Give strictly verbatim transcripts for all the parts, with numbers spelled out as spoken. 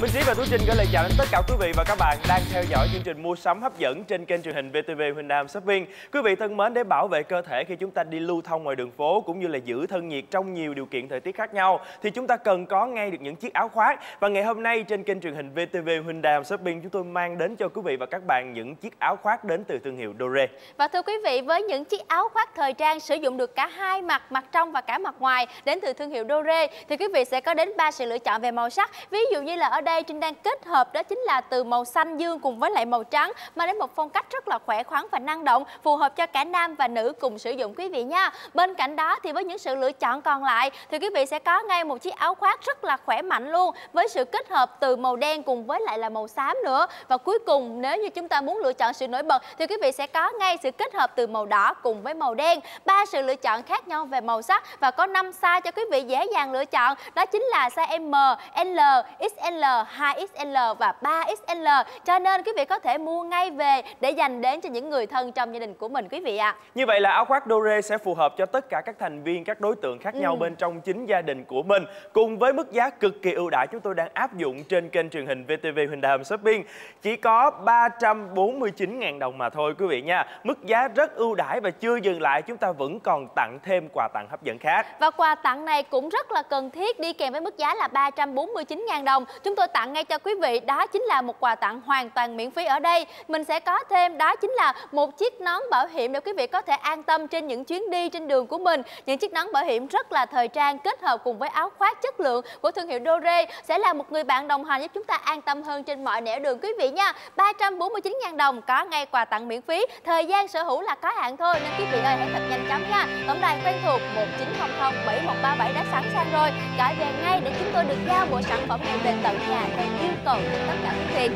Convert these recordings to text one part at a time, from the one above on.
Minh Trí và Tú Trinh gửi lời chào đến tất cả quý vị và các bạn đang theo dõi chương trình mua sắm hấp dẫn trên kênh truyền hình vê tê vê Hyundai Shopping. Quý vị thân mến, để bảo vệ cơ thể khi chúng ta đi lưu thông ngoài đường phố cũng như là giữ thân nhiệt trong nhiều điều kiện thời tiết khác nhau thì chúng ta cần có ngay được những chiếc áo khoác. Và ngày hôm nay trên kênh truyền hình vê tê vê Hyundai Shopping chúng tôi mang đến cho quý vị và các bạn những chiếc áo khoác đến từ thương hiệu Dore. Và thưa quý vị, với những chiếc áo khoác thời trang sử dụng được cả hai mặt, mặt trong và cả mặt ngoài đến từ thương hiệu Dore thì quý vị sẽ có đến ba sự lựa chọn về màu sắc. Ví dụ như là ở đây Trinh đang kết hợp đó chính là từ màu xanh dương cùng với lại màu trắng, mà đến một phong cách rất là khỏe khoắn và năng động, phù hợp cho cả nam và nữ cùng sử dụng quý vị nha. Bên cạnh đó thì với những sự lựa chọn còn lại thì quý vị sẽ có ngay một chiếc áo khoác rất là khỏe mạnh luôn, với sự kết hợp từ màu đen cùng với lại là màu xám nữa. Và cuối cùng nếu như chúng ta muốn lựa chọn sự nổi bật thì quý vị sẽ có ngay sự kết hợp từ màu đỏ cùng với màu đen. Ba sự lựa chọn khác nhau về màu sắc và có năm size cho quý vị dễ dàng lựa chọn, đó chính là size M, L, ích lờ, hai ích lờ và ba ích lờ. Cho nên quý vị có thể mua ngay về để dành đến cho những người thân trong gia đình của mình quý vị ạ. À. Như vậy là áo khoác Dore sẽ phù hợp cho tất cả các thành viên, các đối tượng khác nhau ừ. bên trong chính gia đình của mình. Cùng với mức giá cực kỳ ưu đãi chúng tôi đang áp dụng trên kênh truyền hình vê tê vê Hyundai Shopping chỉ có ba trăm bốn mươi chín nghìn đồng mà thôi quý vị nha. Mức giá rất ưu đãi và chưa dừng lại, chúng ta vẫn còn tặng thêm quà tặng hấp dẫn khác. Và quà tặng này cũng rất là cần thiết, đi kèm với mức giá là ba trăm bốn mươi chín nghìn đồng. Chúng tôi tặng ngay cho quý vị, đó chính là một quà tặng hoàn toàn miễn phí. Ở đây mình sẽ có thêm đó chính là một chiếc nón bảo hiểm để quý vị có thể an tâm trên những chuyến đi trên đường của mình. Những chiếc nón bảo hiểm rất là thời trang kết hợp cùng với áo khoác chất lượng của thương hiệu Dore sẽ là một người bạn đồng hành giúp chúng ta an tâm hơn trên mọi nẻo đường quý vị nha. ba trăm bốn mươi chín nghìn đồng có ngay quà tặng miễn phí, thời gian sở hữu là có hạn thôi nên quý vị ơi hãy thật nhanh chóng nha. Tổng đài quen thuộc một chín không không bảy một ba bảy đã sẵn sàng rồi, gọi về ngay để chúng tôi được giao bộ sản phẩm này về tận nhà theo yêu cầu của tất cả quý vị.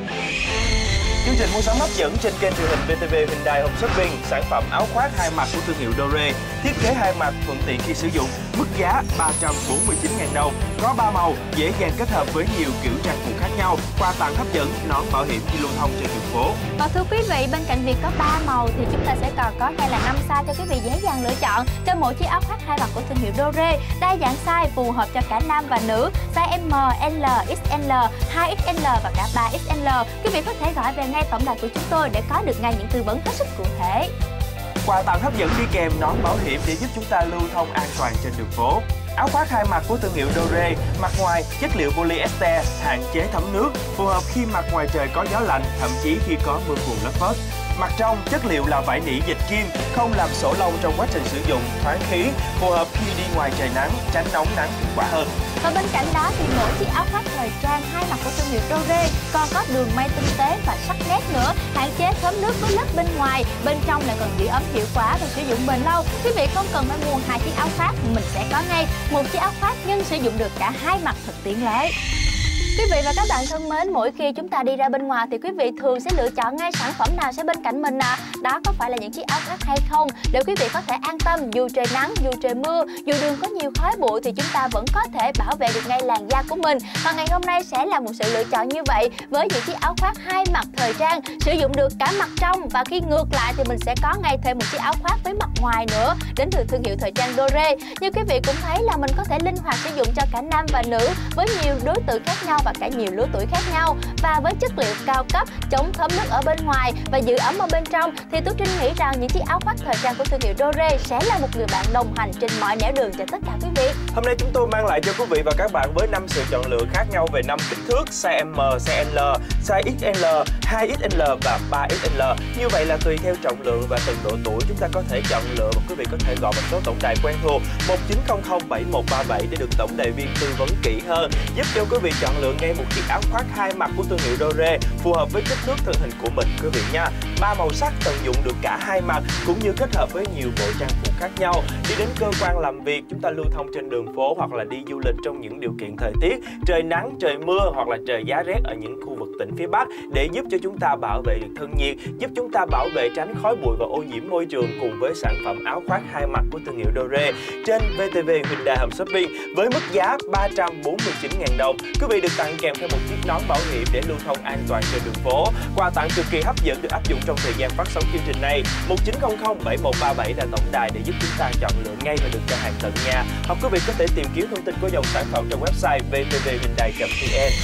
Chương trình mua sắm hấp dẫn trên kênh truyền hình vê tê vê Hyundai Home Shopping, sản phẩm áo khoác hai mặt của thương hiệu Dore, thiết kế hai mặt thuận tiện khi sử dụng, mức giá ba trăm bốn mươi chín nghìn đồng, có ba màu, dễ dàng kết hợp với nhiều kiểu trang phục khác nhau, quà tặng hấp dẫn, nón bảo hiểm khi lưu thông trên đường phố. Và thưa quý vị, bên cạnh việc có ba màu thì chúng ta sẽ còn có ngay là năm size cho quý vị dễ dàng lựa chọn cho mỗi chiếc áo khoác hai mặt của thương hiệu Dore, đa dạng size phù hợp cho cả nam và nữ, size M, L, ích lờ, hai ích lờ và cả ba ích lờ. Quý vị có thể gọi về ngay tổng đài của chúng tôi để có được ngay những tư vấn hết sức cụ thể. Quà tặng hấp dẫn đi kèm nón bảo hiểm để giúp chúng ta lưu thông an toàn trên đường phố. Áo khoác hai mặt của thương hiệu Dore, mặt ngoài chất liệu polyester, hạn chế thấm nước, phù hợp khi mặc ngoài trời có gió lạnh, thậm chí khi có mưa phùn lất phất. Mặt trong chất liệu là vải nỉ dịch kim, không làm sổ lông trong quá trình sử dụng, thoáng khí, phù hợp khi đi ngoài trời nắng, tránh nóng nắng hiệu quả hơn. Và bên cạnh đó thì mỗi chiếc áo khoác thời trang hai mặt của thương hiệu Dore còn có đường may tinh tế và sắc nét nữa, hạn chế thấm nước với lớp bên ngoài, bên trong lại còn giữ ấm hiệu quả và sử dụng bền lâu. Quý vị không cần phải mua hai chiếc áo khoác, mình sẽ có ngay một chiếc áo khoác nhưng sử dụng được cả hai mặt thật tiện lợi. Quý vị và các bạn thân mến, mỗi khi chúng ta đi ra bên ngoài thì quý vị thường sẽ lựa chọn ngay sản phẩm nào sẽ bên cạnh mình à. Đó có phải là những chiếc áo khoác hay không? Để quý vị có thể an tâm dù trời nắng, dù trời mưa, dù đường có nhiều khói bụi thì chúng ta vẫn có thể bảo vệ được ngay làn da của mình. Và ngày hôm nay sẽ là một sự lựa chọn như vậy với những chiếc áo khoác hai mặt thời trang sử dụng được cả mặt trong, và khi ngược lại thì mình sẽ có ngay thêm một chiếc áo khoác với mặt ngoài nữa đến từ thương hiệu thời trang Dore. Như quý vị cũng thấy là mình có thể linh hoạt sử dụng cho cả nam và nữ với nhiều đối tượng khác nhau và cả nhiều lứa tuổi khác nhau, và với chất liệu cao cấp chống thấm nước ở bên ngoài và giữ ấm ở bên trong thì Tú Trinh nghĩ rằng những chiếc áo khoác thời trang của thương hiệu Dore sẽ là một người bạn đồng hành trên mọi nẻo đường cho tất cả quý vị. Hôm nay chúng tôi mang lại cho quý vị và các bạn với năm sự chọn lựa khác nhau về năm kích thước size M, size L, size ích lờ, hai ích lờ và ba ích lờ. Như vậy là tùy theo trọng lượng và từng độ tuổi chúng ta có thể chọn lựa, và quý vị có thể gọi vào số tổng đài quen thuộc một chín không không bảy một ba bảy để được tổng đài viên tư vấn kỹ hơn, giúp cho quý vị chọn lựa ngay một chiếc áo khoác hai mặt của thương hiệu Dore phù hợp với kích thước thân hình của mình quý vị nha. Ba màu sắc tận dụng được cả hai mặt cũng như kết hợp với nhiều bộ trang phục khác nhau. Đi đến cơ quan làm việc, chúng ta lưu thông trên đường phố hoặc là đi du lịch trong những điều kiện thời tiết trời nắng, trời mưa hoặc là trời giá rét ở những khu vực tỉnh phía Bắc để giúp cho chúng ta bảo vệ được thân nhiệt, giúp chúng ta bảo vệ tránh khói bụi và ô nhiễm môi trường cùng với sản phẩm áo khoác hai mặt của thương hiệu Dore trên vê tê vê Hyundai Home Shopping với mức giá ba trăm bốn mươi chín nghìn đồng. Quý vị được tặng kèm theo một chiếc nón bảo hiểm để lưu thông an toàn trên đường phố. Quà tặng cực kỳ hấp dẫn được áp dụng trong thời gian phát sóng chương trình này. một chín không không bảy một ba bảy là tổng đài để giúp chúng ta chọn lựa ngay và được giao hàng tận nhà. Hoặc quý vị có thể tìm kiếm thông tin của dòng sản phẩm trong website vê tê vê hyundai chấm vn.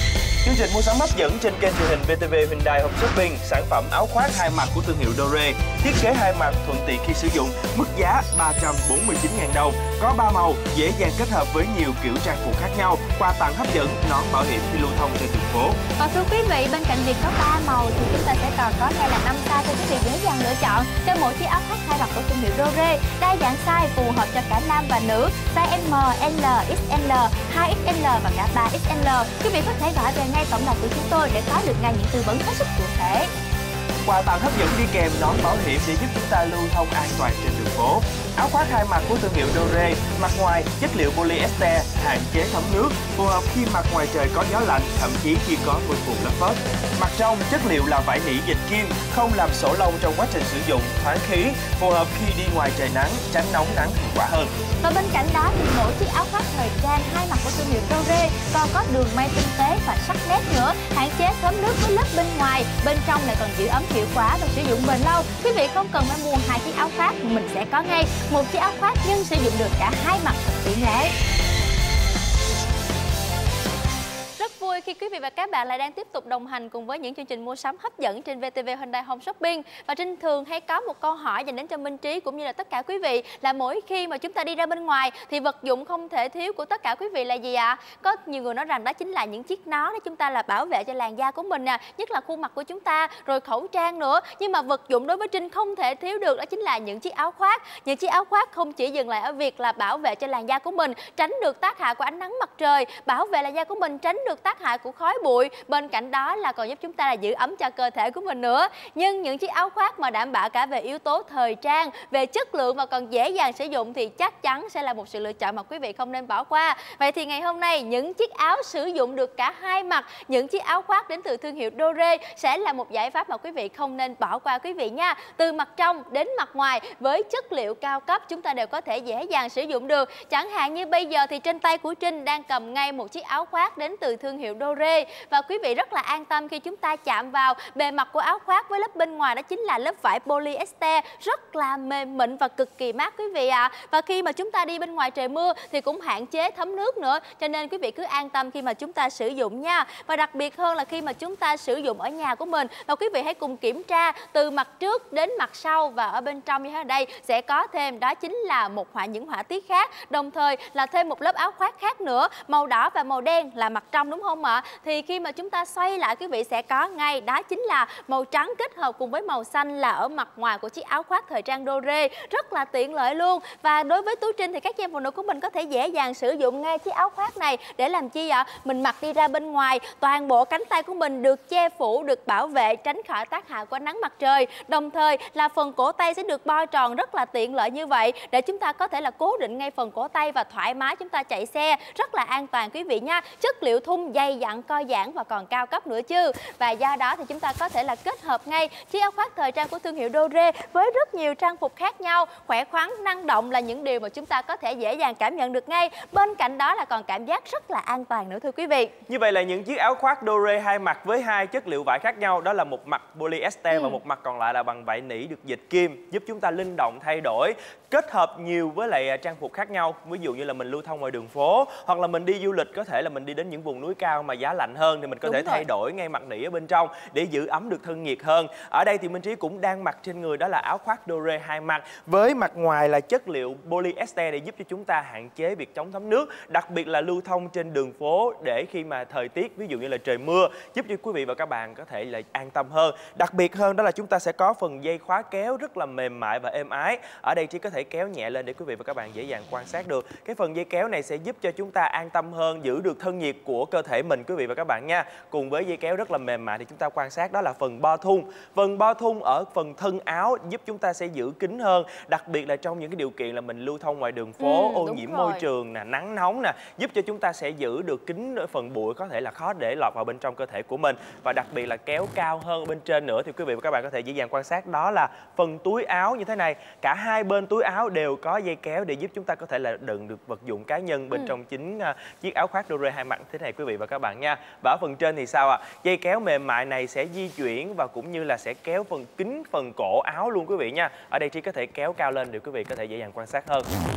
Chương trình mua sắm hấp dẫn trên kênh truyền hình vê tê vê Hyundai Home Shopping. Sản phẩm áo khoác hai mặt của thương hiệu Dore. Thiết kế hai mặt thuận tiện khi sử dụng. Mức giá ba trăm bốn mươi chín nghìn đồng. Có ba màu, dễ dàng kết hợp với nhiều kiểu trang phục khác nhau. Quà tặng hấp dẫn, nón bảo hiểm khi lưu thông trên đường phố. Và thưa quý vị, bên cạnh việc có ba màu thì chúng ta sẽ còn có ngay là năm size cho quý vị dễ dàng lựa chọn cho mỗi chiếc áo khoác hai mặt của thương hiệu Dore. Đa dạng size phù hợp cho cả nam và nữ. Size em, L, ích ẹl, hai ích ẹl và cả ba ích ẹl. Quý vị có thể gọi về ngay tổng đài của chúng tôi để có được ngay những tư vấn hết sức cụ thể. Quà tặng hấp dẫn đi kèm nón bảo hiểm để giúp chúng ta lưu thông an toàn trên đường phố. Áo khoác hai mặt của thương hiệu Dore, mặt ngoài chất liệu polyester, hạn chế thấm nước, phù hợp khi mặc ngoài trời có gió lạnh, thậm chí khi có mưa phùn lất phất. Mặt trong chất liệu là vải nỉ dịch kim, không làm sổ lông trong quá trình sử dụng, thoáng khí, phù hợp khi đi ngoài trời nắng, tránh nóng nắng hiệu quả hơn. Và bên cạnh đó thì mỗi chiếc áo khoác thời trang hai mặt của thương hiệu Dore còn có đường may tinh tế và sắc nét nữa, hạn chế thấm nước với lớp bên ngoài, bên trong lại còn giữ ấm hiệu quả và sử dụng bền lâu. Quý vị không cần phải mua hai chiếc áo khoác, mình sẽ có ngay một chiếc áo khoác nhưng sử dụng được cả hai mặt thật tiện lợi. Rất vui khi quý vị và các bạn lại đang tiếp tục đồng hành cùng với những chương trình mua sắm hấp dẫn trên vê tê vê Hyundai Home Shopping. Và Trinh thường hay có một câu hỏi dành đến cho Minh Trí cũng như là tất cả quý vị là mỗi khi mà chúng ta đi ra bên ngoài thì vật dụng không thể thiếu của tất cả quý vị là gì ạ? À? Có nhiều người nói rằng đó chính là những chiếc nón để chúng ta là bảo vệ cho làn da của mình nè, nhất là khuôn mặt của chúng ta, rồi khẩu trang nữa. Nhưng mà vật dụng đối với Trinh không thể thiếu được đó chính là những chiếc áo khoác. Những chiếc áo khoác không chỉ dừng lại ở việc là bảo vệ cho làn da của mình, tránh được tác hại của ánh nắng mặt trời, bảo vệ làn da của mình tránh được tác hại của khói bụi, bên cạnh đó là còn giúp chúng ta là giữ ấm cho cơ thể của mình nữa. Nhưng những chiếc áo khoác mà đảm bảo cả về yếu tố thời trang, về chất lượng và còn dễ dàng sử dụng thì chắc chắn sẽ là một sự lựa chọn mà quý vị không nên bỏ qua. Vậy thì ngày hôm nay những chiếc áo sử dụng được cả hai mặt, những chiếc áo khoác đến từ thương hiệu Dore sẽ là một giải pháp mà quý vị không nên bỏ qua quý vị nha. Từ mặt trong đến mặt ngoài với chất liệu cao cấp chúng ta đều có thể dễ dàng sử dụng được. Chẳng hạn như bây giờ thì trên tay của Trinh đang cầm ngay một chiếc áo khoác đến từ thương hiệu Dore và quý vị rất là an tâm khi chúng ta chạm vào bề mặt của áo khoác với lớp bên ngoài đó chính là lớp vải polyester rất là mềm mịn và cực kỳ mát quý vị ạ. À. Và khi mà chúng ta đi bên ngoài trời mưa thì cũng hạn chế thấm nước nữa, cho nên quý vị cứ an tâm khi mà chúng ta sử dụng nha. Và đặc biệt hơn là khi mà chúng ta sử dụng ở nhà của mình và quý vị hãy cùng kiểm tra từ mặt trước đến mặt sau và ở bên trong như thế đây sẽ có thêm đó chính là một họa những họa tiết khác, đồng thời là thêm một lớp áo khoác khác nữa, màu đỏ và màu đen là mặt trong đúng không ạ? À? Thì khi mà chúng ta xoay lại quý vị sẽ có ngay đó chính là màu trắng kết hợp cùng với màu xanh là ở mặt ngoài của chiếc áo khoác thời trang Dore, rất là tiện lợi luôn. Và đối với Tú Trinh thì các chị em phụ nữ của mình có thể dễ dàng sử dụng ngay chiếc áo khoác này để làm chi ạ? Mình mặc đi ra bên ngoài, toàn bộ cánh tay của mình được che phủ, được bảo vệ tránh khỏi tác hại của nắng mặt trời. Đồng thời là phần cổ tay sẽ được bo tròn rất là tiện lợi như vậy để chúng ta có thể là cố định ngay phần cổ tay và thoải mái chúng ta chạy xe rất là an toàn quý vị nha. Chất liệu thun dày dặn co giãn và còn cao cấp nữa chứ. Và do đó thì chúng ta có thể là kết hợp ngay chiếc áo khoác thời trang của thương hiệu Dore với rất nhiều trang phục khác nhau, khỏe khoắn, năng động là những điều mà chúng ta có thể dễ dàng cảm nhận được ngay. Bên cạnh đó là còn cảm giác rất là an toàn nữa thưa quý vị. Như vậy là những chiếc áo khoác Dore hai mặt với hai chất liệu vải khác nhau, đó là một mặt polyester ừ. và một mặt còn lại là bằng vải nỉ được dịch kim, giúp chúng ta linh động thay đổi, kết hợp nhiều với lại trang phục khác nhau. Ví dụ như là mình lưu thông ngoài đường phố hoặc là mình đi du lịch, có thể là mình đi đến những vùng núi cao mà giá lạnh hơn thì mình có Đúng thể rồi. thay đổi ngay mặt nỉ ở bên trong để giữ ấm được thân nhiệt hơn. Ở đây thì Minh Trí cũng đang mặc trên người đó là áo khoác Dore hai mặt với mặt ngoài là chất liệu polyester để giúp cho chúng ta hạn chế việc chống thấm nước, đặc biệt là lưu thông trên đường phố để khi mà thời tiết ví dụ như là trời mưa giúp cho quý vị và các bạn có thể là an tâm hơn. Đặc biệt hơn đó là chúng ta sẽ có phần dây khóa kéo rất là mềm mại và êm ái. Ở đây Trí có thể kéo nhẹ lên để quý vị và các bạn dễ dàng quan sát được. Cái phần dây kéo này sẽ giúp cho chúng ta an tâm hơn, giữ được thân nhiệt của cơ thể mình quý vị và các bạn nha. Cùng với dây kéo rất là mềm mại thì chúng ta quan sát đó là phần bo thun. Phần bo thun ở phần thân áo giúp chúng ta sẽ giữ kín hơn, đặc biệt là trong những cái điều kiện là mình lưu thông ngoài đường phố, ừ, ô nhiễm rồi. môi trường nè, nắng nóng nè, giúp cho chúng ta sẽ giữ được kín phần bụi có thể là khó để lọt vào bên trong cơ thể của mình. Và đặc biệt là kéo cao hơn bên trên nữa thì quý vị và các bạn có thể dễ dàng quan sát đó là phần túi áo như thế này. Cả hai bên túi áo đều có dây kéo để giúp chúng ta có thể là đựng được vật dụng cá nhân bên ừ. trong chính uh, chiếc áo khoác Dore hai mặt thế này quý vị và các bạn nha. Và ở phần trên thì sao ạ? À? Dây kéo mềm mại này sẽ di chuyển và cũng như là sẽ kéo phần kín phần cổ áo luôn quý vị nha. Ở đây Trí có thể kéo cao lên để quý vị có thể dễ dàng quan sát hơn.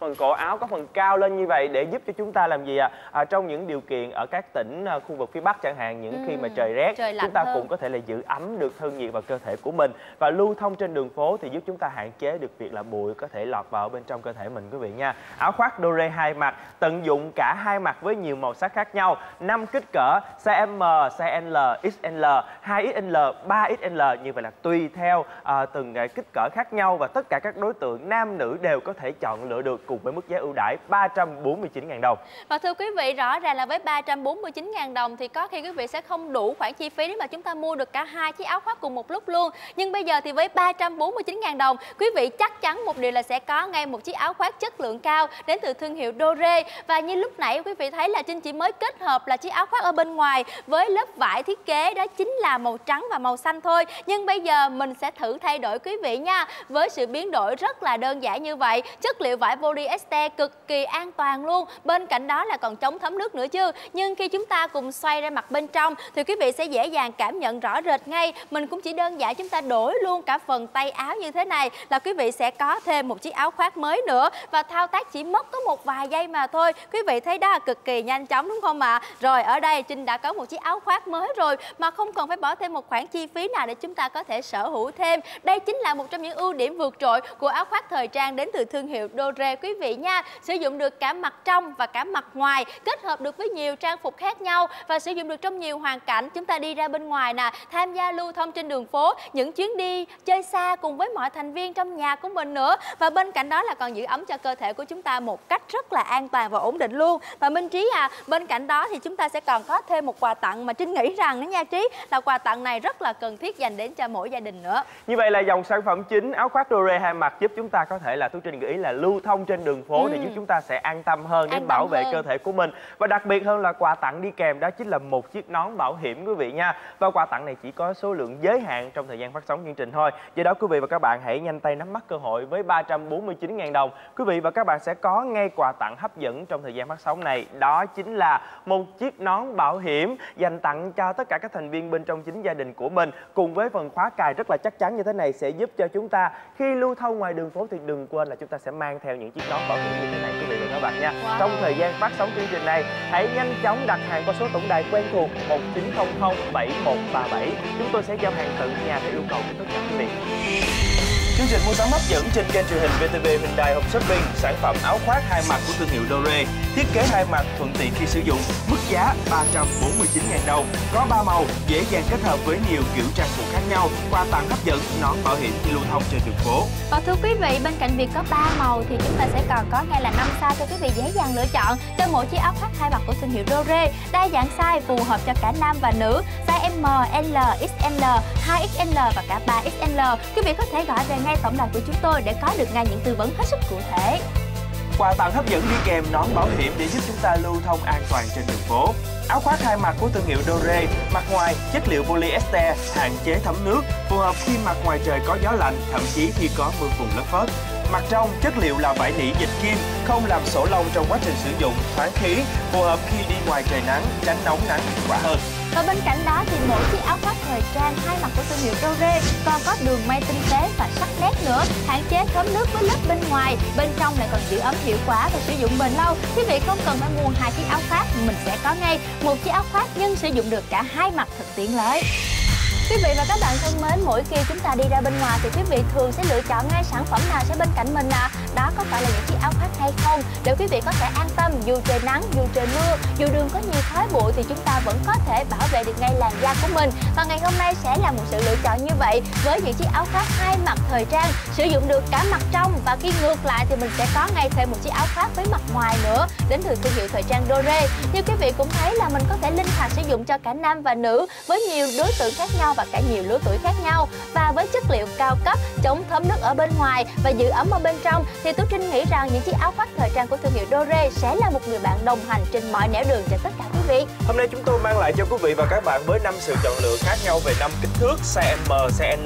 phần cổ áo có phần cao lên như vậy để giúp cho chúng ta làm gì ạ? À? À, trong những điều kiện ở các tỉnh à, khu vực phía Bắc chẳng hạn, những ừ. khi mà trời rét, trời chúng ta hơn. cũng có thể là giữ ấm được thân nhiệt vào cơ thể của mình, và lưu thông trên đường phố thì giúp chúng ta hạn chế được việc là bụi có thể lọt vào bên trong cơ thể mình quý vị nha. Áo khoác Dore hai mặt, tận dụng cả hai mặt với nhiều màu sắc khác nhau, năm kích cỡ size M, size L, ích ẹl, hai ích ẹl, ba ích ẹl, như vậy là tùy theo à, từng cái kích cỡ khác nhau, và tất cả các đối tượng nam nữ đều có thể chọn lựa được cùng với mức giá ưu đãi ba trăm bốn mươi chín nghìn đồng. Và thưa quý vị, rõ ràng là với ba trăm bốn mươi chín nghìn đồng thì có khi quý vị sẽ không đủ khoản chi phí để mà chúng ta mua được cả hai chiếc áo khoác cùng một lúc luôn. Nhưng bây giờ thì với ba trăm bốn mươi chín nghìn đồng, quý vị chắc chắn một điều là sẽ có ngay một chiếc áo khoác chất lượng cao đến từ thương hiệu Dore. Và như lúc nãy quý vị thấy là Trinh chỉ mới kết hợp là chiếc áo khoác ở bên ngoài với lớp vải thiết kế đó chính là màu trắng và màu xanh thôi. Nhưng bây giờ mình sẽ thử thay đổi quý vị nha. Với sự biến đổi rất là đơn giản như vậy, chất liệu vải polyester cực kỳ an toàn luôn. Bên cạnh đó là còn chống thấm nước nữa chứ. Nhưng khi chúng ta cùng xoay ra mặt bên trong thì quý vị sẽ dễ dàng cảm nhận rõ rệt ngay. Mình cũng chỉ đơn giản chúng ta đổi luôn cả phần tay áo như thế này là quý vị sẽ có thêm một chiếc áo khoác mới nữa. Và thao tác chỉ mất có một vài giây mà thôi. Quý vị thấy đó, cực kỳ nhanh chóng đúng không ạ? À? Rồi ở đây Trinh đã có một chiếc áo khoác mới rồi mà không cần phải bỏ thêm một khoản chi phí nào để chúng ta có thể sở hữu thêm. Đây chính là một trong những ưu điểm vượt trội của áo khoác thời trang đến từ thương hiệu Dore quý vị nha. Sử dụng được cả mặt trong và cả mặt ngoài, kết hợp được với nhiều trang phục khác nhau và sử dụng được trong nhiều hoàn cảnh. Chúng ta đi ra bên ngoài nè, tham gia lưu thông trên đường phố, những chuyến đi chơi xa cùng với mọi thành viên trong nhà của mình nữa. Và bên cạnh đó là còn giữ ấm cho cơ thể của chúng ta một cách rất là an toàn và ổn định luôn. Và Minh Trí à, bên cạnh đó thì chúng ta sẽ còn có thêm một quà tặng mà Trinh nghĩ rằng đó nha Trí, là quà tặng này rất là cần thiết dành đến cho mỗi gia đình nữa. Như vậy là dòng sản phẩm chính áo khoác Dore hai mặt giúp chúng ta có thể là, Tú Trinh gợi ý là lưu thông trên đường phố ừ. để giúp chúng ta sẽ an tâm hơn để bảo vệ hơn. cơ thể của mình. Và đặc biệt hơn là quà tặng đi kèm đó chính là một chiếc nón bảo hiểm quý vị nha. Và quà tặng này chỉ có số lượng giới hạn trong thời gian phát sóng chương trình thôi. Do đó quý vị và các bạn hãy nhanh tay nắm bắt cơ hội. Với ba trăm bốn mươi chín nghìn đồng, quý vị và các bạn sẽ có ngay quà tặng hấp dẫn trong thời gian phát sóng này. Đó chính là một chiếc nón bảo hiểm dành tặng cho tất cả các thành viên bên trong chính gia đình của mình, cùng với phần khóa cài rất là chắc chắn như thế này sẽ giúp cho chúng ta khi lưu thông ngoài đường phố thì đừng quên là chúng ta sẽ mang theo những chiếc nón bảo hiểm như thế này quý vị và các bạn nha. Wow. Trong thời gian phát sóng chương trình này, hãy nhanh chóng đặt hàng qua số tổng đài quen thuộc một chín không không bảy một ba bảy. Chúng tôi sẽ giao hàng tận nhà theo yêu cầu của tất cả quý vị. Chương trình mua sắm hấp dẫn trên kênh truyền hình vê tê vê Hyundai Home Shopping, sản phẩm áo khoác hai mặt của thương hiệu Dore, thiết kế hai mặt thuận tiện khi sử dụng, mức giá ba trăm bốn mươi chín nghìn đồng, có ba màu, dễ dàng kết hợp với nhiều kiểu trang phục khác nhau, quà tặng hấp dẫn, nón bảo hiểm khi lưu thông trên đường phố. Và thưa quý vị, bên cạnh việc có ba màu thì chúng ta sẽ còn có ngay là năm size cho quý vị dễ dàng lựa chọn cho mỗi chiếc áo khoác hai mặt của thương hiệu Dore, đa dạng size phù hợp cho cả nam và nữ, size M, L, ích ẹl, hai ích ẹl và cả ba ích ẹl. Quý vị có thể gọi về ngay tổng đài của chúng tôi để có được ngay những tư vấn hết sức cụ thể. Quà tặng hấp dẫn đi kèm nón bảo hiểm để giúp chúng ta lưu thông an toàn trên đường phố. Áo khoác hai mặt của thương hiệu Dore, mặt ngoài chất liệu polyester, hạn chế thấm nước, phù hợp khi mặt ngoài trời có gió lạnh, thậm chí khi có mưa phùn lất phất. Mặt trong chất liệu là vải nỉ dịch kim, không làm sổ lông trong quá trình sử dụng, thoáng khí, phù hợp khi đi ngoài trời nắng, tránh nóng nắng hiệu quả hơn. Và bên cạnh đó thì mỗi chiếc áo khoác thời trang hai mặt của thương hiệu Dore còn có đường may tinh tế và sắc nét nữa, hạn chế thấm nước với lớp bên ngoài, bên trong lại còn giữ ấm hiệu quả và sử dụng bền lâu. Quý vị không cần phải mua hai chiếc áo khoác, mình sẽ có ngay một chiếc áo khoác nhưng sử dụng được cả hai mặt thật tiện lợi. Quý vị và các bạn thân mến, mỗi khi chúng ta đi ra bên ngoài thì quý vị thường sẽ lựa chọn ngay sản phẩm nào sẽ bên cạnh mình à? Đó có phải là những chiếc áo khoác hay không? Để quý vị có thể an tâm dù trời nắng, dù trời mưa, dù đường có nhiều khói bụi thì chúng ta vẫn có thể bảo vệ được ngay làn da của mình. Và ngày hôm nay sẽ là một sự lựa chọn như vậy với những chiếc áo khoác hai mặt thời trang, sử dụng được cả mặt trong và khi ngược lại thì mình sẽ có ngay thêm một chiếc áo khoác với mặt ngoài nữa đến từ thương hiệu thời trang Dore. Như quý vị cũng thấy là mình có thể linh hoạt sử dụng cho cả nam và nữ với nhiều đối tượng khác nhau và cả nhiều lứa tuổi khác nhau, và với chất liệu cao cấp, chống thấm nước ở bên ngoài và giữ ấm ở bên trong thì Tú Trinh nghĩ rằng những chiếc áo khoác thời trang của thương hiệu Dore sẽ là một người bạn đồng hành trên mọi nẻo đường cho tất cả quý vị. Hôm nay chúng tôi mang lại cho quý vị và các bạn với năm sự chọn lựa khác nhau về năm kích thước size M, size L,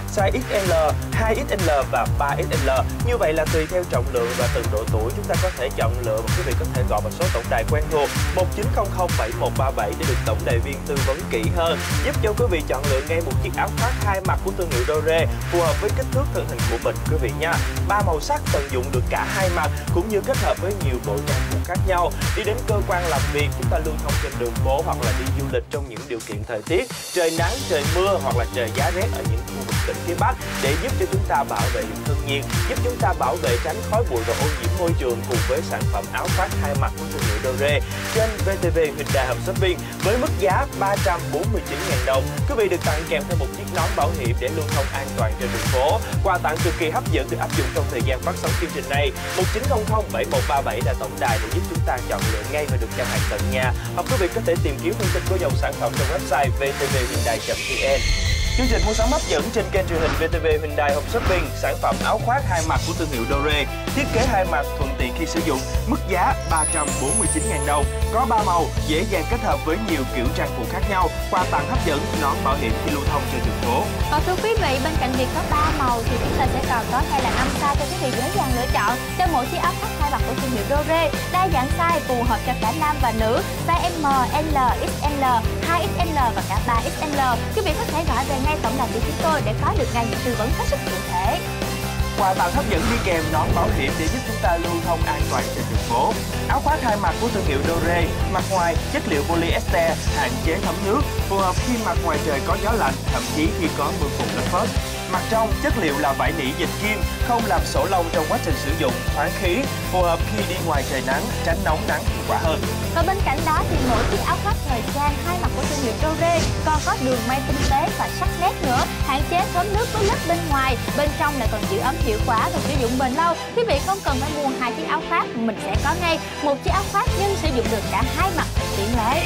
size ích lờ, hai ích lờ và ba ích lờ. Như vậy là tùy theo trọng lượng và từng độ tuổi chúng ta có thể chọn lựa, và quý vị có thể gọi vào số tổng đài quen thuộc một chín không không bảy một ba bảy để được tổng đài viên tư vấn kỹ hơn, giúp cho quý vị chọn lựa ngay một chiếc áo khoác hai mặt của thương hiệu Dore phù hợp với kích thước thân hình của mình quý vị nha. Ba màu sắc tận dụng được cả hai mặt, cũng như kết hợp với nhiều bộ trang phục khác nhau. Đi đến cơ quan làm việc, chúng ta lưu thông trên đường phố, hoặc là đi du lịch trong những điều kiện thời tiết trời nắng, trời mưa, hoặc là trời giá rét ở những khu vực tỉnh phía Bắc, để giúp cho chúng ta bảo vệ được thân nhiệt, giúp chúng ta bảo vệ tránh khói bụi và ô nhiễm môi trường, cùng với sản phẩm áo khoác hai mặt của thương hiệu Dore trên vê tê vê Hyundai Home Shopping với mức giá ba trăm bốn mươi chín nghìn đồng. Quý vị được tặng kèm theo một chiếc nón bảo hiểm để lưu thông an toàn trên đường phố. Quà tặng cực kỳ hấp dẫn được áp dụng trong thời gian phát sóng chương trình này. một chín không không bảy một ba bảy là tổng đài để giúp chúng ta chọn lựa ngay và được giao hàng tận nhà. Hoặc quý vị có thể tìm kiếm thông tin của dòng sản phẩm trong website vê tê vê hyundai chấm vn. Chương trình mua sắm hấp dẫn trên kênh truyền hình vê tê vê Hyundai Home Shopping, sản phẩm áo khoác hai mặt của thương hiệu Dore, thiết kế hai mặt thuận tiện khi sử dụng, mức giá ba trăm bốn mươi chín nghìn đồng, có ba màu, dễ dàng kết hợp với nhiều kiểu trang phục khác nhau, quà tặng hấp dẫn, nón bảo hiểm khi lưu thông trên đường phố. Và thưa quý vị, bên cạnh việc có ba màu thì chúng ta sẽ còn có hay là năm size cho quý vị dễ dàng lựa chọn cho mỗi chiếc áo khoác hai mặt của thương hiệu Dore, đa dạng size phù hợp cho cả nam và nữ, size em, L, ích lờ, hai ích lờ và cả ba ích lờ. Quý vị có thể gọi về ngay tổng đài của chúng tôi để có được ngay những tư vấn hết sức cụ thể. Quà tặng hấp dẫn đi kèm nón bảo hiểm để giúp chúng ta lưu thông an toàn trên đường phố. Áo khoác hai mặt của thương hiệu Dore, mặt ngoài chất liệu polyester, hạn chế thấm nước, phù hợp khi mặt ngoài trời có gió lạnh, thậm chí khi có mưa phùn lất phất. Mặt trong chất liệu là vải nỉ dịch kim, không làm sổ lông trong quá trình sử dụng, thoáng khí, phù hợp khi đi ngoài trời nắng, tránh nóng nắng hiệu quả hơn. Và bên cạnh đó thì mỗi chiếc áo khoác thời trang hai mặt của thương hiệu Dore còn có đường may tinh tế và sắc nét nữa, hạn chế thấm nước với lớp bên ngoài, bên trong lại còn giữ ấm hiệu quả và sử dụng bền lâu. Quý vị không cần phải mua hai chiếc áo khoác, mình sẽ có ngay một chiếc áo khoác nhưng sử dụng được cả hai mặt tiện lợi.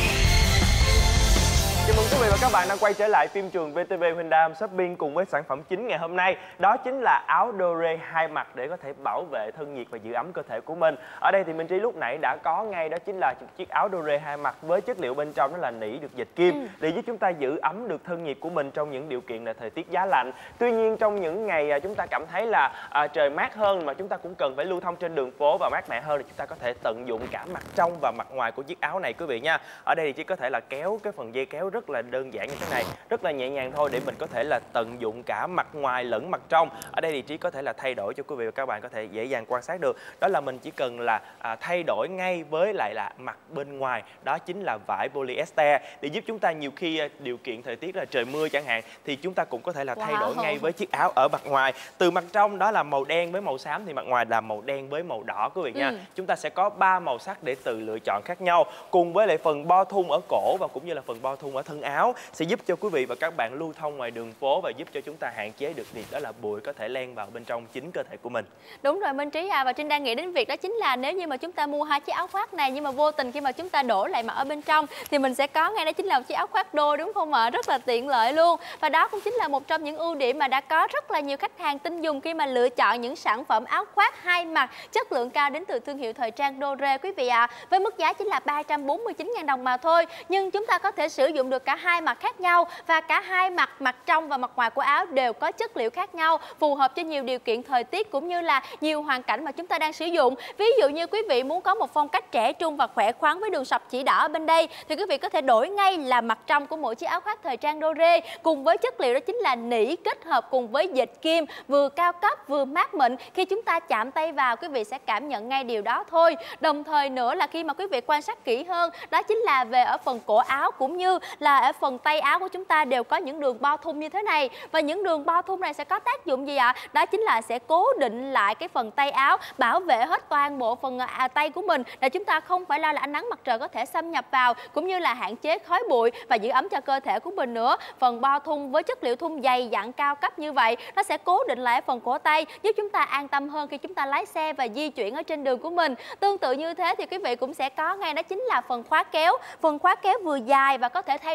Chào mừng quý vị và các bạn đã quay trở lại phim trường vê tê vê Hyundai Home Shopping cùng với sản phẩm chính ngày hôm nay. Đó chính là áo Dore hai mặt để có thể bảo vệ thân nhiệt và giữ ấm cơ thể của mình. Ở đây thì Minh Trí lúc nãy đã có ngay, đó chính là chiếc áo Dore hai mặt với chất liệu bên trong đó là nỉ được dịch kim, ừ. để giúp chúng ta giữ ấm được thân nhiệt của mình trong những điều kiện là thời tiết giá lạnh. Tuy nhiên trong những ngày chúng ta cảm thấy là à, trời mát hơn mà chúng ta cũng cần phải lưu thông trên đường phố và mát mẻ hơn, thì chúng ta có thể tận dụng cả mặt trong và mặt ngoài của chiếc áo này quý vị nha. Ở đây thì chỉ có thể là kéo cái phần dây kéo rất là đơn giản như thế này, rất là nhẹ nhàng thôi, để mình có thể là tận dụng cả mặt ngoài lẫn mặt trong. Ở đây thì Trí có thể là thay đổi cho quý vị và các bạn có thể dễ dàng quan sát được. Đó là mình chỉ cần là à, thay đổi ngay với lại là mặt bên ngoài, đó chính là vải polyester, để giúp chúng ta nhiều khi điều kiện thời tiết là trời mưa chẳng hạn, thì chúng ta cũng có thể là thay đổi wow. ngay với chiếc áo ở mặt ngoài. Từ mặt trong đó là màu đen với màu xám, thì mặt ngoài là màu đen với màu đỏ quý vị nha. Ừ. Chúng ta sẽ có ba màu sắc để tự lựa chọn khác nhau, cùng với lại phần bo thun ở cổ và cũng như là phần bo thun ở thân áo sẽ giúp cho quý vị và các bạn lưu thông ngoài đường phố và giúp cho chúng ta hạn chế được việc đó là bụi có thể len vào bên trong chính cơ thể của mình. Đúng rồi Minh Trí à, và Trinh đang nghĩ đến việc đó chính là nếu như mà chúng ta mua hai chiếc áo khoác này nhưng mà vô tình khi mà chúng ta đổ lại mặc ở bên trong thì mình sẽ có ngay đó chính là một chiếc áo khoác đôi, đúng không ạ? Rất là tiện lợi luôn. Và đó cũng chính là một trong những ưu điểm mà đã có rất là nhiều khách hàng tin dùng khi mà lựa chọn những sản phẩm áo khoác hai mặt chất lượng cao đến từ thương hiệu thời trang Dore quý vị ạ. À. Với mức giá chính là ba trăm bốn mươi chín nghìn đồng mà thôi, nhưng chúng ta có thể sử dụng được cả hai mặt khác nhau, và cả hai mặt, mặt trong và mặt ngoài của áo đều có chất liệu khác nhau, phù hợp cho nhiều điều kiện thời tiết cũng như là nhiều hoàn cảnh mà chúng ta đang sử dụng. Ví dụ như quý vị muốn có một phong cách trẻ trung và khỏe khoắn với đường sọc chỉ đỏ ở bên đây, thì quý vị có thể đổi ngay là mặt trong của mỗi chiếc áo khoác thời trang Dore, cùng với chất liệu đó chính là nỉ kết hợp cùng với dịch kim, vừa cao cấp vừa mát mịn. Khi chúng ta chạm tay vào, quý vị sẽ cảm nhận ngay điều đó thôi. Đồng thời nữa là khi mà quý vị quan sát kỹ hơn, đó chính là về ở phần cổ áo cũng như là ở phần tay áo của chúng ta đều có những đường bo thun như thế này. Và những đường bo thun này sẽ có tác dụng gì ạ? À? Đó chính là sẽ cố định lại cái phần tay áo, bảo vệ hết toàn bộ phần à, tay của mình, để chúng ta không phải lo là ánh nắng mặt trời có thể xâm nhập vào, cũng như là hạn chế khói bụi và giữ ấm cho cơ thể của mình nữa. Phần bo thun với chất liệu thun dày dặn cao cấp như vậy, nó sẽ cố định lại phần cổ tay, giúp chúng ta an tâm hơn khi chúng ta lái xe và di chuyển ở trên đường của mình. Tương tự như thế thì quý vị cũng sẽ có ngay đó chính là phần khóa kéo. Phần khóa kéo vừa dài và có thể thay đổi được cả hai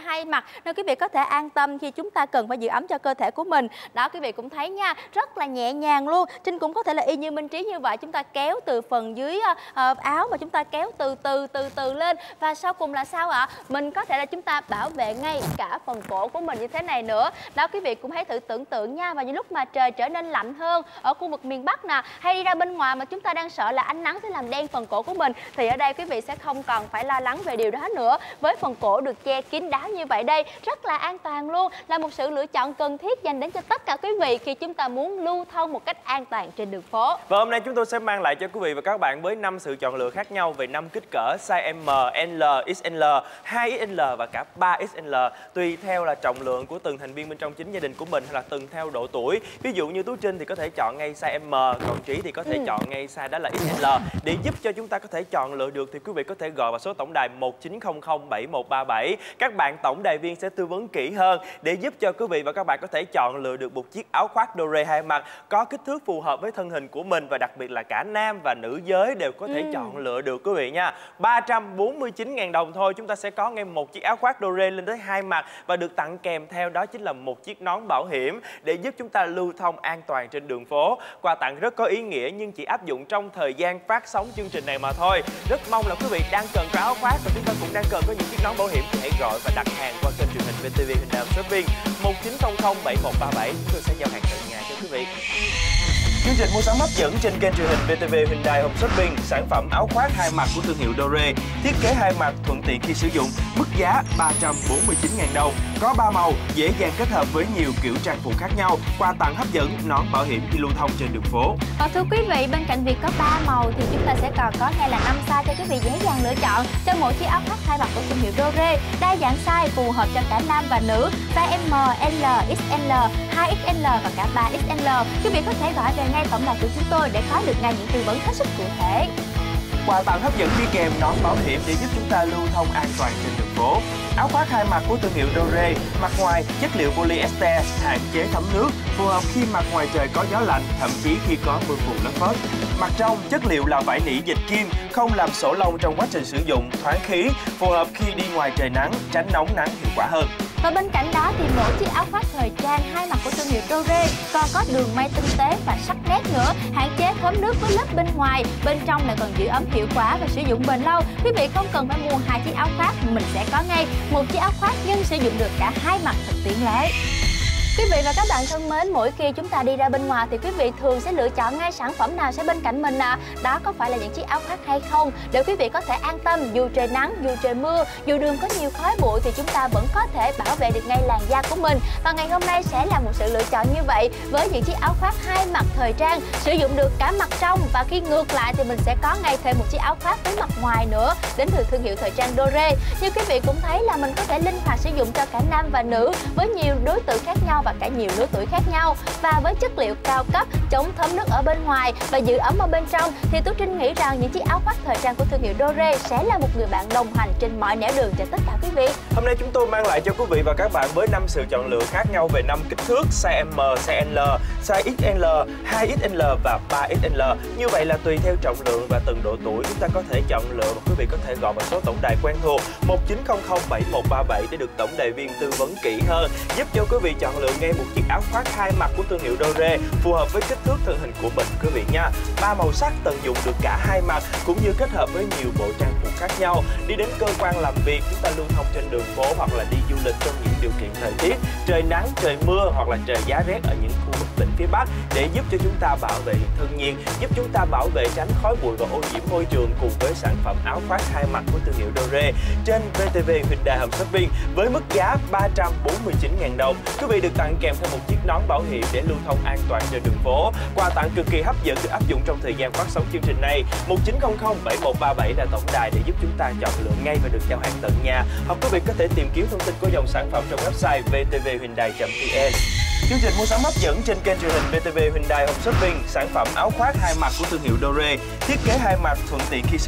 hai mặt nên quý vị có thể an tâm khi chúng ta cần phải giữ ấm cho cơ thể của mình. Đó, quý vị cũng thấy nha, rất là nhẹ nhàng luôn. Trinh cũng có thể là y như Minh Trí như vậy, chúng ta kéo từ phần dưới uh, áo mà chúng ta kéo từ từ từ từ lên, và sau cùng là sao ạ? Mình có thể là chúng ta bảo vệ ngay cả phần cổ của mình như thế này nữa. Đó, quý vị cũng hãy thử tưởng tượng nha, và những lúc mà trời trở nên lạnh hơn ở khu vực miền Bắc nè, hay đi ra bên ngoài mà chúng ta đang sợ là ánh nắng sẽ làm đen phần cổ của mình, thì ở đây quý vị sẽ không còn phải lo lắng về điều đó nữa. Với phần cổ được che kín đáo như vậy đây, rất là an toàn luôn, là một sự lựa chọn cần thiết dành đến cho tất cả quý vị khi chúng ta muốn lưu thông một cách an toàn trên đường phố. Và hôm nay chúng tôi sẽ mang lại cho quý vị và các bạn với năm sự chọn lựa khác nhau về năm kích cỡ size M, L, X L, hai X L và cả ba X L, tùy theo là trọng lượng của từng thành viên bên trong chính gia đình của mình hay là từng theo độ tuổi. Ví dụ như Tú Trinh thì có thể chọn ngay size M, còn Trí thì có thể ừ. chọn ngay size đó là X L. Để giúp cho chúng ta có thể chọn lựa được thì quý vị có thể gọi vào số tổng đài một chín không không bảy một ba bảy. Các bạn tổng đài viên sẽ tư vấn kỹ hơn để giúp cho quý vị và các bạn có thể chọn lựa được một chiếc áo khoác Dore hai mặt có kích thước phù hợp với thân hình của mình, và đặc biệt là cả nam và nữ giới đều có thể ừ. chọn lựa được quý vị nha. ba trăm bốn mươi chín nghìn đồng thôi, chúng ta sẽ có ngay một chiếc áo khoác Dore lên tới hai mặt, và được tặng kèm theo đó chính là một chiếc nón bảo hiểm để giúp chúng ta lưu thông an toàn trên đường phố. Quà tặng rất có ý nghĩa nhưng chỉ áp dụng trong thời gian phát sóng chương trình này mà thôi. Rất mong là quý vị đang cần có áo khoác và chúng ta cũng đang cần có những chiếc nón bảo hiểm thì hãy gọi và đặt hàng qua kênh truyền hình vê tê vê Hyundai Home Shopping một chín không không bảy một ba bảy. Chúng tôi sẽ giao hàng tận nhà cho quý vị. Chương trình mua sắm hấp dẫn trên kênh truyền hình vê tê vê Hyundai Home Shopping, sản phẩm áo khoác hai mặt của thương hiệu Dore, thiết kế hai mặt thuận tiện khi sử dụng, mức giá ba trăm bốn mươi chín nghìn đồng, có ba màu, dễ dàng kết hợp với nhiều kiểu trang phục khác nhau, quà tặng hấp dẫn, nón bảo hiểm khi lưu thông trên đường phố. Và thưa quý vị, bên cạnh việc có ba màu thì chúng ta sẽ còn có ngay là năm size cho quý vị dễ dàng lựa chọn cho mỗi chiếc áo khoác hai mặt của thương hiệu Dore, đa dạng size phù hợp cho cả nam và nữ, size M, L, X L, hai X L và cả ba X L. Quý vị có thể gọi về ngay tổng đài của chúng tôi để có được ngay những tư vấn hết sức cụ thể. Quà tặng hấp dẫn đi kèm nón bảo hiểm để giúp chúng ta lưu thông an toàn trên đường phố. Áo khoác hai mặt của thương hiệu Dore, mặt ngoài chất liệu polyester, hạn chế thấm nước, phù hợp khi mặt ngoài trời có gió lạnh, thậm chí khi có mưa phùn lất phất. Mặt trong chất liệu là vải nỉ dịch kim, không làm xổ lông trong quá trình sử dụng, thoáng khí, phù hợp khi đi ngoài trời nắng, tránh nóng nắng hiệu quả hơn. Và bên cạnh đó thì mỗi chiếc áo khoác thời trang hai mặt của thương hiệu Dore còn có đường may tinh tế và sắc nét nữa, hạn chế thấm nước với lớp bên ngoài, bên trong lại còn giữ ấm hiệu quả và sử dụng bền lâu. Quý vị không cần phải mua hai chiếc áo khoác, mình sẽ có ngay một chiếc áo khoác nhưng sử dụng được cả hai mặt thật tiện lợi. Quý vị và các bạn thân mến, mỗi khi chúng ta đi ra bên ngoài thì quý vị thường sẽ lựa chọn ngay sản phẩm nào sẽ bên cạnh mình ạ. À. Đó có phải là những chiếc áo khoác hay không? Để quý vị có thể an tâm dù trời nắng, dù trời mưa, dù đường có nhiều khói bụi thì chúng ta vẫn có thể bảo vệ được ngay làn da của mình. Và ngày hôm nay sẽ là một sự lựa chọn như vậy với những chiếc áo khoác hai mặt thời trang, sử dụng được cả mặt trong, và khi ngược lại thì mình sẽ có ngay thêm một chiếc áo khoác với mặt ngoài nữa đến từ thương hiệu thời trang Dore. Như quý vị cũng thấy là mình có thể linh hoạt sử dụng cho cả nam và nữ với nhiều đối tượng khác nhau và cả nhiều lứa tuổi khác nhau, và với chất liệu cao cấp, chống thấm nước ở bên ngoài và giữ ấm ở bên trong thì Tú Trinh nghĩ rằng những chiếc áo khoác thời trang của thương hiệu Dore sẽ là một người bạn đồng hành trên mọi nẻo đường cho tất cả quý vị. Hôm nay chúng tôi mang lại cho quý vị và các bạn với năm sự chọn lựa khác nhau về năm kích thước size M, size L, size X L, hai X L và ba X L. Như vậy là tùy theo trọng lượng và từng độ tuổi chúng ta có thể chọn lựa, và quý vị có thể gọi vào số tổng đài quen thuộc một chín không không bảy một ba bảy để được tổng đài viên tư vấn kỹ hơn, giúp cho quý vị chọn lựa ngay một chiếc áo khoác hai mặt của thương hiệu Dore phù hợp với kích thước thân hình của mình quý vị nha. Ba màu sắc tận dụng được cả hai mặt cũng như kết hợp với nhiều bộ trang phục khác nhau. Đi đến cơ quan làm việc, chúng ta lưu thông trên đường phố hoặc là đi du lịch trong những điều kiện thời tiết trời nắng, trời mưa hoặc là trời giá rét ở những khu vực tỉnh phía Bắc để giúp cho chúng ta bảo vệ thân nhiên, giúp chúng ta bảo vệ tránh khói bụi và ô nhiễm môi trường cùng với sản phẩm áo khoác hai mặt của thương hiệu Dore trên vê tê vê Hyundai Home Shopping với mức giá ba trăm bốn mươi chín nghìn đồng. Quý vị được tặng kèm theo một chiếc nón bảo hiểm để lưu thông an toàn trên đường phố. Quà tặng cực kỳ hấp dẫn được áp dụng trong thời gian phát sóng chương trình này. một chín không không bảy một ba bảy là tổng đài để giúp chúng ta chọn lựa ngay và được giao hàng tận nhà. Hoặc quý vị có thể tìm kiếm thông tin của dòng sản phẩm trong website vê tê vê hyundai chấm vn. Chương trình mua sắm hấp dẫn trên kênh truyền hình vê tê vê Hyundai Home Shopping, sản phẩm áo khoác hai mặt của thương hiệu Dore, thiết kế hai mặt thuận tiện khi sử dụng,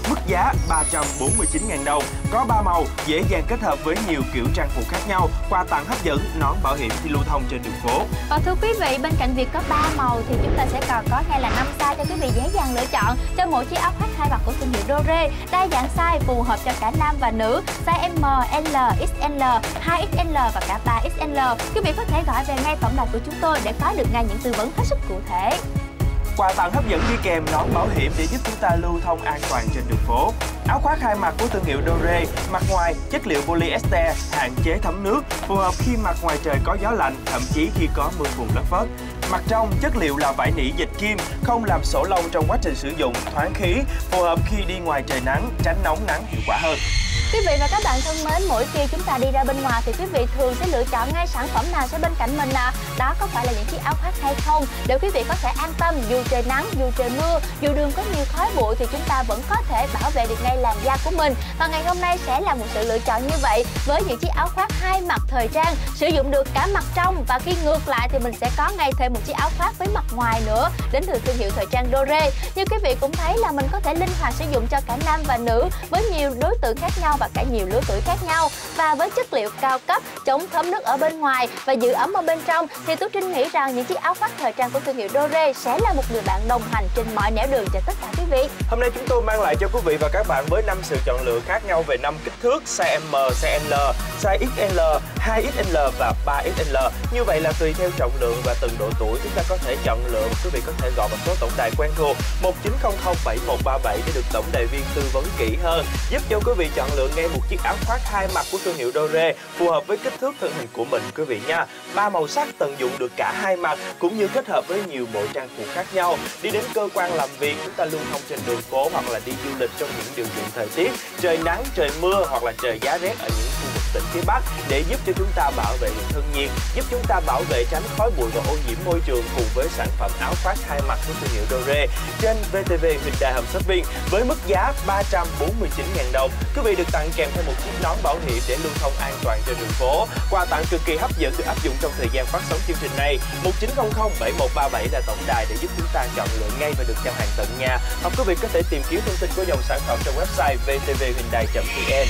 mức giá ba trăm bốn mươi chín nghìn đồng. Có ba màu, dễ dàng kết hợp với nhiều kiểu trang phục khác nhau, quà tặng hấp dẫn, nón bảo hiểm khi lưu thông trên đường phố. Và thưa quý vị, bên cạnh việc có ba màu thì chúng ta sẽ còn có ngay là năm size cho quý vị dễ dàng lựa chọn cho mỗi chiếc áo khoác hai mặt của thương hiệu Dore. Đa dạng size phù hợp cho cả nam và nữ, size M, L, ích eo lờ, hai ích eo lờ và cả ba ích eo lờ. Quý vị có thể gọi về ngay tổng đài của chúng tôi để có được ngay những tư vấn hết sức cụ thể. Quà tặng hấp dẫn đi kèm nón bảo hiểm để giúp chúng ta lưu thông an toàn trên đường phố. Áo khoác hai mặt của thương hiệu Dore, mặt ngoài chất liệu polyester, hạn chế thấm nước, phù hợp khi mặc ngoài trời có gió lạnh, thậm chí khi có mưa phùn lất phất. Mặt trong chất liệu là vải nỉ dịch kim, không làm sổ lông trong quá trình sử dụng, thoáng khí, phù hợp khi đi ngoài trời nắng, tránh nóng nắng hiệu quả hơn. Quý vị và các bạn thân mến, mỗi khi chúng ta đi ra bên ngoài thì quý vị thường sẽ lựa chọn ngay sản phẩm nào sẽ bên cạnh mình à? Đó có phải là những chiếc áo khoác hay không? Để quý vị có thể an tâm dù trời nắng, dù trời mưa, dù đường có nhiều khói bụi thì chúng ta vẫn có thể bảo vệ được ngay làn da của mình. Và ngày hôm nay sẽ là một sự lựa chọn như vậy với những chiếc áo khoác hai mặt thời trang, sử dụng được cả mặt trong và khi ngược lại thì mình sẽ có ngay thêm một chiếc áo khoác với mặt ngoài nữa đến từ thương hiệu thời trang Dore. Như quý vị cũng thấy là mình có thể linh hoạt sử dụng cho cả nam và nữ với nhiều đối tượng khác nhau và cả nhiều lứa tuổi khác nhau, và với chất liệu cao cấp, chống thấm nước ở bên ngoài và giữ ấm ở bên trong thì Tú Trinh nghĩ rằng những chiếc áo khoác thời trang của thương hiệu Dore sẽ là một người bạn đồng hành trên mọi nẻo đường cho tất cả quý vị. Hôm nay chúng tôi mang lại cho quý vị và các bạn với năm sự chọn lựa khác nhau về năm kích thước size M, size L, size ích eo lờ, hai ích eo lờ và ba ích eo lờ. Như vậy là tùy theo trọng lượng và từng độ tuổi chúng ta có thể chọn lựa. Quý vị có thể gọi vào số tổng đài quen thuộc một chín không không bảy một ba bảy để được tổng đài viên tư vấn kỹ hơn, giúp cho quý vị chọn lựa ngay một chiếc áo khoác hai mặt của thương hiệu Dore phù hợp với kích thước thân hình của mình quý vị nha. Ba màu sắc tận dụng được cả hai mặt cũng như kết hợp với nhiều bộ trang phục khác nhau. Đi đến cơ quan làm việc, chúng ta lưu thông trên đường phố hoặc là đi du lịch trong những điều kiện thời tiết trời nắng, trời mưa hoặc là trời giá rét ở những khu vực tỉnh phía Bắc để giúp cho chúng ta bảo vệ được thân nhiệt, giúp chúng ta bảo vệ tránh khói bụi và ô nhiễm môi trường cùng với sản phẩm áo khoác hai mặt của thương hiệu Dore trên vê tê vê Hyundai Home Shopping với mức giá ba trăm bốn mươi chín nghìn đồng. Quý vị được tặng kèm thêm một chiếc nón bảo hiểm để lưu thông an toàn trên đường phố. Quà tặng cực kỳ hấp dẫn được áp dụng trong thời gian phát sóng chương trình này. một chín không không bảy một ba bảy là tổng đài để giúp chúng ta chọn lựa ngay và được giao hàng tận nhà. Hoặc quý vị có thể tìm kiếm thông tin của dòng sản phẩm trong website vê tê vê hyundai chấm vn.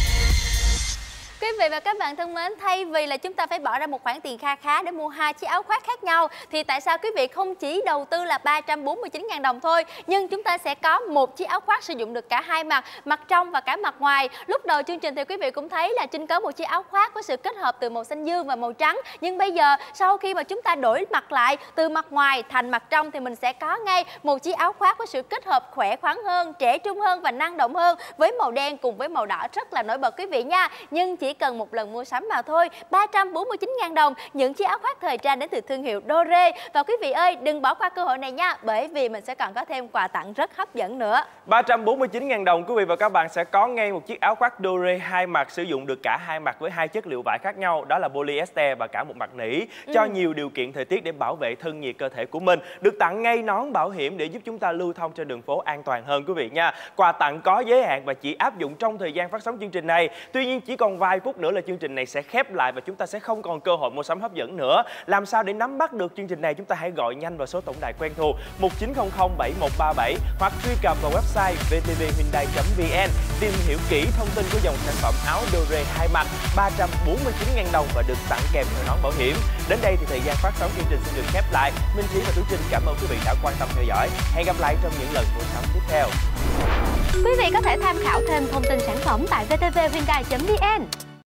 Quý vị và các bạn thân mến, thay vì là chúng ta phải bỏ ra một khoản tiền kha khá để mua hai chiếc áo khoác khác nhau thì tại sao quý vị không chỉ đầu tư là ba trăm bốn mươi chín nghìn đồng thôi, nhưng chúng ta sẽ có một chiếc áo khoác sử dụng được cả hai mặt, mặt trong và cả mặt ngoài. Lúc đầu chương trình thì quý vị cũng thấy là Trinh có một chiếc áo khoác với sự kết hợp từ màu xanh dương và màu trắng, nhưng bây giờ sau khi mà chúng ta đổi mặt lại từ mặt ngoài thành mặt trong thì mình sẽ có ngay một chiếc áo khoác với sự kết hợp khỏe khoắn hơn, trẻ trung hơn và năng động hơn với màu đen cùng với màu đỏ rất là nổi bật quý vị nha. Nhưng chỉ cần một lần mua sắm mà thôi, ba trăm bốn mươi chín nghìn đồng những chiếc áo khoác thời trang đến từ thương hiệu Dore. Và quý vị ơi, đừng bỏ qua cơ hội này nha, bởi vì mình sẽ còn có thêm quà tặng rất hấp dẫn nữa. ba trăm bốn mươi chín nghìn đồng quý vị và các bạn sẽ có ngay một chiếc áo khoác Dore hai mặt, sử dụng được cả hai mặt với hai chất liệu vải khác nhau, đó là polyester và cả một mặt nỉ, cho ừ. nhiều điều kiện thời tiết để bảo vệ thân nhiệt cơ thể của mình. Được tặng ngay nón bảo hiểm để giúp chúng ta lưu thông trên đường phố an toàn hơn quý vị nha. Quà tặng có giới hạn và chỉ áp dụng trong thời gian phát sóng chương trình này. Tuy nhiên chỉ còn vài phút nữa là chương trình này sẽ khép lại và chúng ta sẽ không còn cơ hội mua sắm hấp dẫn nữa. Làm sao để nắm bắt được chương trình này? Chúng ta hãy gọi nhanh vào số tổng đài quen thuộc một chín không không bảy một ba bảy hoặc truy cập vào website vê tê vê hyundai chấm vn tìm hiểu kỹ thông tin của dòng sản phẩm áo Dore hai mặt ba trăm bốn mươi chín nghìn đồng và được tặng kèm theo nón bảo hiểm. Đến đây thì thời gian phát sóng chương trình xin được khép lại. Minh Trí và Tú Trinh cảm ơn quý vị đã quan tâm theo dõi. Hẹn gặp lại trong những lần mua sắm tiếp theo. Quý vị có thể tham khảo thêm thông tin sản phẩm tại vê tê vê hyundai chấm vn.